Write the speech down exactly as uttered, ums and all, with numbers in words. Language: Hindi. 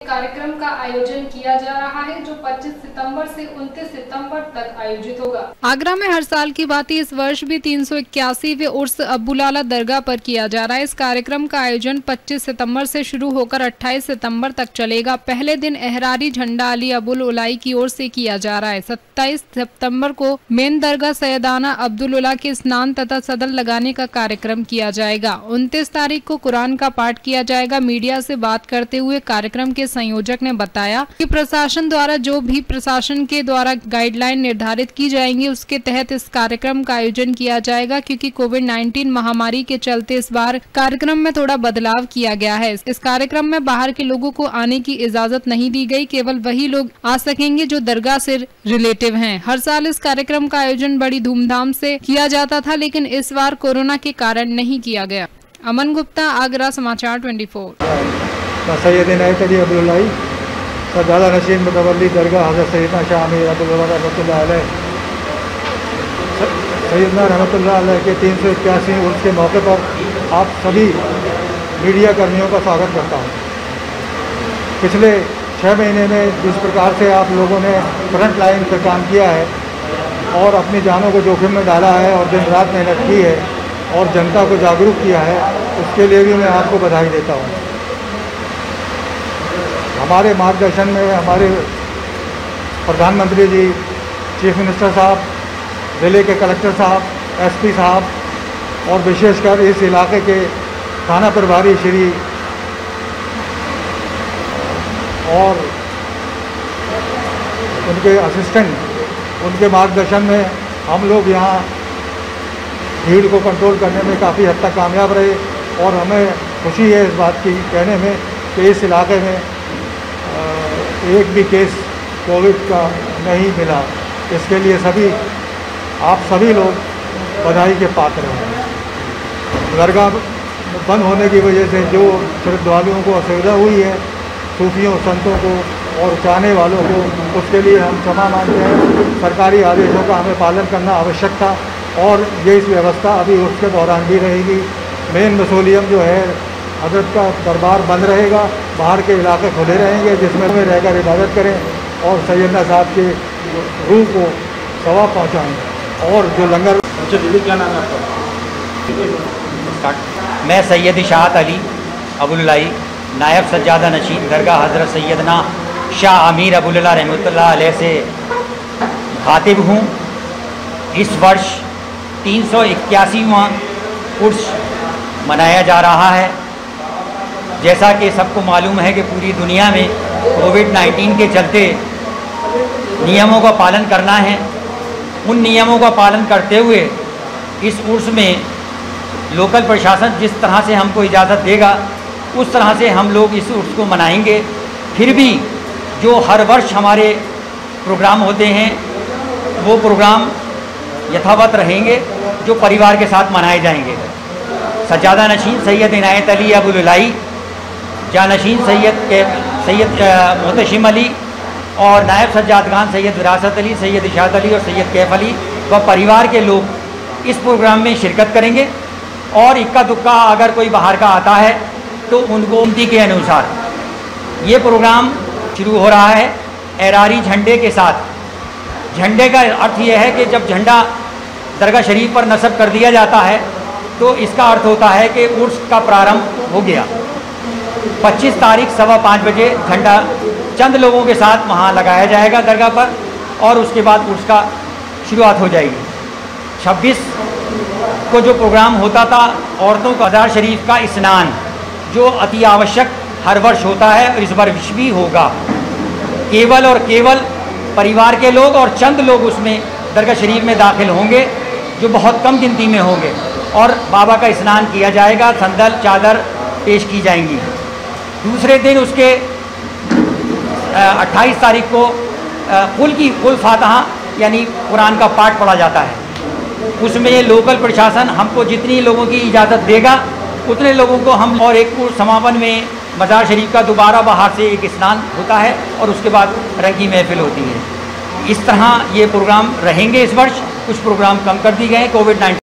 कार्यक्रम का आयोजन किया जा रहा है जो पच्चीस सितंबर से उनतीस सितंबर तक आयोजित होगा। आगरा में हर साल की भांति इस वर्ष भी तीन सौ इक्यासीवें उर्स अब्बुलाला दरगाह पर किया जा रहा है। इस कार्यक्रम का आयोजन पच्चीस सितंबर से शुरू होकर अट्ठाईस सितंबर तक चलेगा। पहले दिन एहरारी झंडा अली अबुल उलाई की ओर से किया जा रहा है। सत्ताईस सितंबर को मेन दरगाह सैयदाना अब्दुल उला के स्नान तथा सदर लगाने का कार्यक्रम किया जाएगा। उनतीस तारीख को कुरान का पाठ किया जाएगा। मीडिया से बात करते हुए कार्यक्रम के संयोजक ने बताया कि प्रशासन द्वारा जो भी प्रशासन के द्वारा गाइडलाइन निर्धारित की जाएंगी उसके तहत इस कार्यक्रम का आयोजन किया जाएगा, क्योंकि कोविड नाइन्टीन महामारी के चलते इस बार कार्यक्रम में थोड़ा बदलाव किया गया है। इस कार्यक्रम में बाहर के लोगों को आने की इजाजत नहीं दी गई, केवल वही लोग आ सकेंगे जो दरगाह से रिलेटिव हैं। हर साल इस कार्यक्रम का आयोजन बड़ी धूमधाम से किया जाता था, लेकिन इस बार कोरोना के कारण नहीं किया गया। अमन गुप्ता, आगरा समाचार चौबीस। सैयद इनायत अली अब्दुल उलाई सज्जादा नशीन मुतवल्ली दरगाह हज़रत सैयदना शाह अमीर अब्दुल्लाह रहमतुल्लाह अलैह सैयदना रहमतुल्लाह अलैह के तीन सौ इक्यासी उर्स के मौके पर आप सभी मीडिया कर्मियों का स्वागत करता हूँ। पिछले छः महीने में जिस प्रकार से आप लोगों ने फ्रंट लाइन पर काम किया है और अपनी जानों को जोखिम में डाला है और दिन रात मेहनत की है और जनता को जागरूक किया है, उसके लिए भी मैं आपको बधाई देता हूँ। हमारे मार्गदर्शन में हमारे प्रधानमंत्री जी, चीफ मिनिस्टर साहब, ज़िले के कलेक्टर साहब, एसपी साहब और विशेषकर इस इलाके के थाना प्रभारी श्री और उनके असिस्टेंट, उनके मार्गदर्शन में हम लोग यहाँ भीड़ को कंट्रोल करने में काफ़ी हद तक कामयाब रहे और हमें खुशी है इस बात की कहने में कि इस इलाके में एक भी केस कोविड का नहीं मिला। इसके लिए सभी आप सभी लोग बधाई के पात्र हैं। दरगाह बंद होने की वजह से जो श्रद्धालुओं को असुविधा हुई है, सूफियों, संतों को और चाहने वालों को, उसके लिए हम क्षमा मांगते हैं। सरकारी आदेशों का हमें पालन करना आवश्यक था और ये इस व्यवस्था अभी उसके दौरान भी रहेगी। मेन मसोलियम जो है हजरत का दरबार बंद रहेगा, बाहर के इलाके खुले रहेंगे जिसमें वे रहकर इबादत करें और सैयदना साहब के रूह को सवाब पहुँचाएँ। और जो लंगर क्या नाम है आपका? मैं सैयद इशाअत अली अबुल उलाई, नायब सज्जादा नशीन दरगाह हज़रत सैयदना शाह अमीर अब्दुल्लाह रहमतुल्लाह अलैह से खातिब हूँ। इस वर्ष तीन सौ इक्यासीवां उर्स मनाया जा रहा है। जैसा कि सबको मालूम है कि पूरी दुनिया में कोविड नाइन्टीन के चलते नियमों का पालन करना है। उन नियमों का पालन करते हुए इस उर्स में लोकल प्रशासन जिस तरह से हमको इजाज़त देगा उस तरह से हम लोग इस उर्स को मनाएंगे। फिर भी जो हर वर्ष हमारे प्रोग्राम होते हैं वो प्रोग्राम यथावत रहेंगे, जो परिवार के साथ मनाए जाएंगे। सज्जादा नशीन सैयद इनायत अली अब्दुल उलाई, जानशीन सैयद के सैयद मोहतशिम अली और नायब सज्जादगान सैयद विरासत अली, सैयद इशाअत अली और सैयद कैफ अली व परिवार के लोग इस प्रोग्राम में शिरकत करेंगे। और इक्का दुक्का अगर कोई बाहर का आता है तो उनको उम्मीद के अनुसार ये प्रोग्राम शुरू हो रहा है एहरारी झंडे के साथ। झंडे का अर्थ यह है कि जब झंडा दरगाह शरीफ पर नस्ब कर दिया जाता है तो इसका अर्थ होता है कि उर्स का प्रारंभ हो गया। पच्चीस तारीख सवा पाँच बजे झंडा चंद लोगों के साथ वहाँ लगाया जाएगा दरगाह पर और उसके बाद उर्स का शुरुआत हो जाएगी। छब्बीस को जो प्रोग्राम होता था औरतों का मज़ार शरीफ का स्नान, जो अति आवश्यक हर वर्ष होता है और इस वर्ष भी होगा। केवल और केवल परिवार के लोग और चंद लोग उसमें दरगाह शरीफ में दाखिल होंगे, जो बहुत कम गिनती में होंगे, और बाबा का स्नान किया जाएगा, संदल चादर पेश की जाएंगी। दूसरे दिन उसके अट्ठाईस तारीख को कुल की कुल फातहा यानी कुरान का पाठ पढ़ा जाता है। उसमें लोकल प्रशासन हमको जितनी लोगों की इजाज़त देगा उतने लोगों को हम, और एक समापन में मज़ार शरीफ का दोबारा बाहर से एक स्नान होता है और उसके बाद रंगी महफिल होती है। इस तरह ये प्रोग्राम रहेंगे। इस वर्ष कुछ प्रोग्राम कम कर दिए गए कोविड नाइन्टीन